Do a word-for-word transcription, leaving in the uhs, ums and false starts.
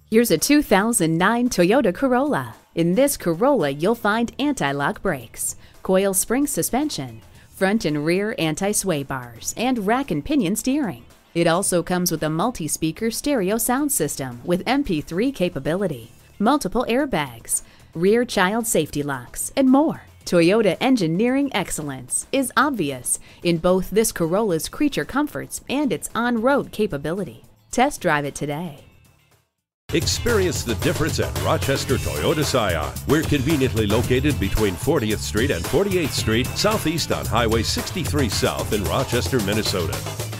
Here's a two thousand nine Toyota Corolla. In this Corolla, you'll find anti-lock brakes, coil spring suspension, front and rear anti-sway bars, and rack and pinion steering. It also comes with a multi-speaker stereo sound system with M P three capability, multiple airbags, rear child safety locks, and more. Toyota engineering excellence is obvious in both this Corolla's creature comforts and its on-road capability. Test drive it today. Experience the difference at Rochester Toyota Scion. We're conveniently located between fortieth Street and forty-eighth Street, southeast on Highway sixty-three South in Rochester, Minnesota.